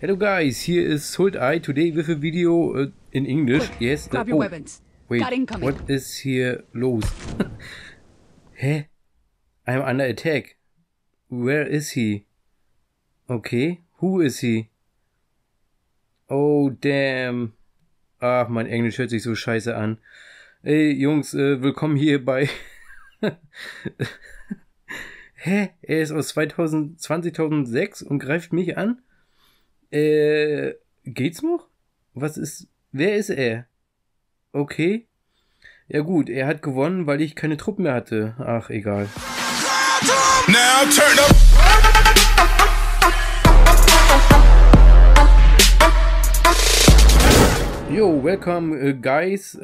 Hello guys, here is Sultai today with a video in English. Quick, Yes. grab your weapons. Wait, Got incoming. what is here los? Hä? I'm under attack. Where is he? Okay, who is he? Oh damn. Ach, mein Englisch hört sich so scheiße an. Ey Jungs, willkommen hier bei... Hä? Er ist aus 2006 und greift mich an? Geht's noch? Was ist... Wer ist er? Okay. Ja gut, er hat gewonnen, weil ich keine Truppen mehr hatte. Ach, egal. Now turn up. Yo, welcome guys.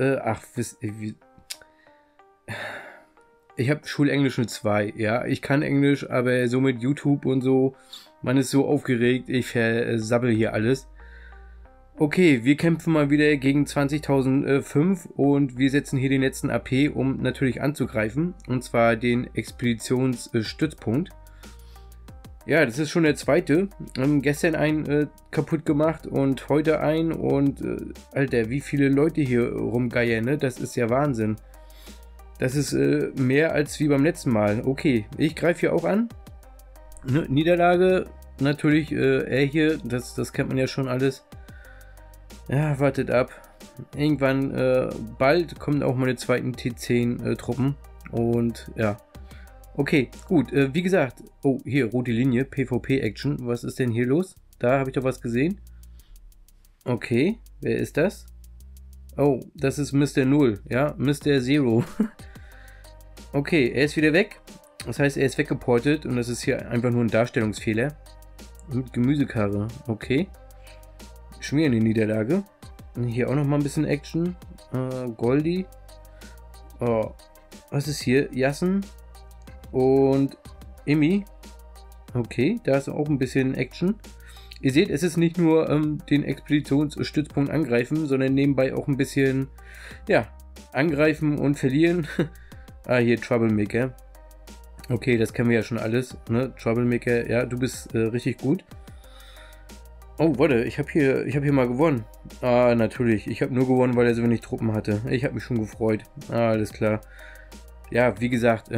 Ich habe Schulenglisch mit 2. Ja, ich kann Englisch, aber so mit YouTube und so, man ist so aufgeregt, ich versabbel hier alles. Okay, wir kämpfen mal wieder gegen 20.005 und wir setzen hier den letzten AP, um natürlich anzugreifen. Und zwar den Expeditionsstützpunkt. Ja, das ist schon der zweite. Gestern einen kaputt gemacht und heute einen. Und Alter, wie viele Leute hier rumgeiern, ne? Das ist ja Wahnsinn. Das ist mehr als wie beim letzten Mal. Okay, ich greife hier auch an. Ne? Niederlage, natürlich er hier, das kennt man ja schon alles. Ja, wartet ab. Irgendwann, bald kommen auch meine zweiten T10 Truppen. Und ja. Okay, gut. Wie gesagt. Oh, hier, rote Linie. PvP-Action. Was ist denn hier los? Da habe ich doch was gesehen. Okay, wer ist das? Oh, das ist Mr. Null. Ja, Mr. Zero. Okay, er ist wieder weg. Das heißt, er ist weggeportet. Und das ist hier einfach nur ein Darstellungsfehler. Mit Gemüsekarre. Okay. Schon wieder eine Niederlage. Hier auch noch mal ein bisschen Action. Goldie. Oh. Was ist hier? Jassen. Und Emmy. Okay, da ist auch ein bisschen Action. Ihr seht, es ist nicht nur den Expeditionsstützpunkt angreifen, sondern nebenbei auch ein bisschen, ja, angreifen und verlieren. Ah, hier Troublemaker. Okay, das kennen wir ja schon alles. Ne? Troublemaker, ja, du bist richtig gut. Oh, warte, ich habe hier mal gewonnen. Ah, natürlich. Ich habe nur gewonnen, weil er so wenig Truppen hatte. Ich habe mich schon gefreut. Ah, alles klar. Ja, wie gesagt,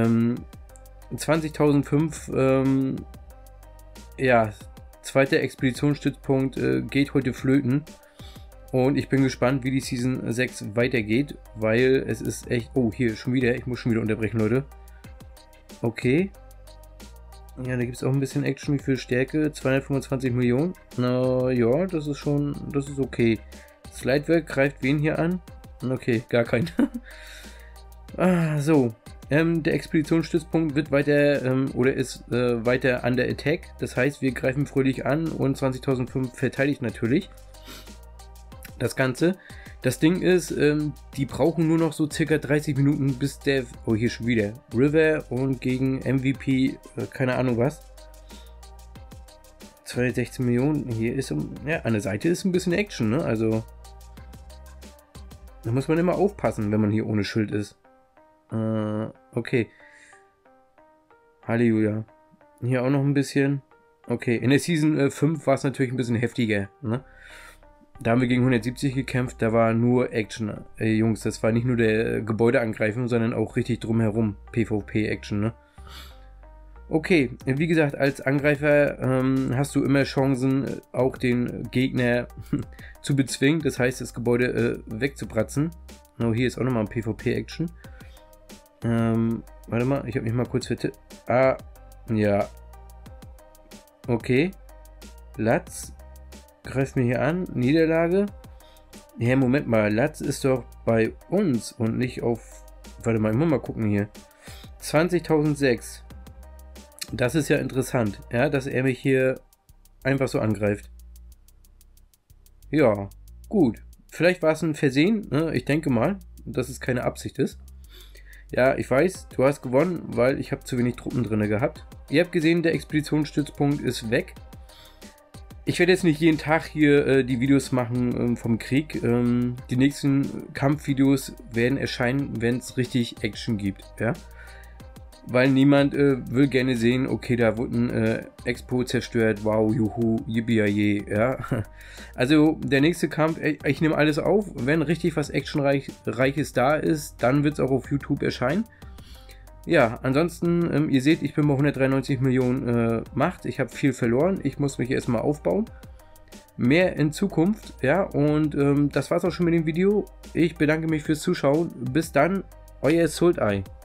20.005, ja, zweiter Expeditionsstützpunkt geht heute flöten. Und ich bin gespannt, wie die Season 6 weitergeht, weil es ist echt... Oh, hier schon wieder. Ich muss schon wieder unterbrechen, Leute. Okay. Ja, da gibt es auch ein bisschen Action. Wie viel Stärke? 225 Millionen. Na ja, das ist schon... Das ist okay. Das Leitwerk greift wen hier an? Okay, gar keinen. So. Der Expeditionsstützpunkt wird weiter... oder ist weiter under attack. Das heißt, wir greifen fröhlich an und 20.005 verteidigt natürlich das Ganze. Das Ding ist, die brauchen nur noch so circa 30 Minuten, bis der... Oh, hier schon wieder. River und gegen MVP, keine Ahnung was. 216 Millionen. Hier ist... Ja, an der Seite ist ein bisschen Action, ne? Also... Da muss man immer aufpassen, wenn man hier ohne Schild ist. Okay. Halleluja. Hier auch noch ein bisschen. Okay, in der Season 5 war es natürlich ein bisschen heftiger, ne? Da haben wir gegen 170 gekämpft, da war nur Action. Jungs, das war nicht nur der Gebäude angreifen, sondern auch richtig drumherum PvP-Action, ne? Okay, wie gesagt, als Angreifer hast du immer Chancen, auch den Gegner zu bezwingen. Das heißt, das Gebäude wegzubratzen. Oh, hier ist auch nochmal ein PvP-Action. Warte mal, ich habe mich mal kurz vertippt. Ah, ja. Okay. Latz. Greift mir hier an. Niederlage. Ja, Moment mal. Latz ist doch bei uns und nicht auf... Warte mal, ich muss mal gucken hier. 20.006. Das ist ja interessant, ja, dass er mich hier einfach so angreift. Ja, gut. Vielleicht war es ein Versehen, ne? Ich denke mal, dass es keine Absicht ist. Ja, ich weiß, du hast gewonnen, weil ich habe zu wenig Truppen drin gehabt. Ihr habt gesehen, der Expeditionsstützpunkt ist weg. Ich werde jetzt nicht jeden Tag hier die Videos machen vom Krieg. Die nächsten Kampfvideos werden erscheinen, wenn es richtig Action gibt. Ja? weil niemand will gerne sehen, okay, da wurde ein Expo zerstört, wow, juhu, yippie, ja. Also der nächste Kampf, ich nehme alles auf, wenn richtig was Actionreiches da ist, dann wird es auch auf YouTube erscheinen. Ja, ansonsten, ihr seht, ich bin bei 193 Millionen Macht, ich habe viel verloren, ich muss mich erstmal aufbauen. Mehr in Zukunft, ja, und das war's auch schon mit dem Video. Ich bedanke mich fürs Zuschauen, bis dann, euer Sultai.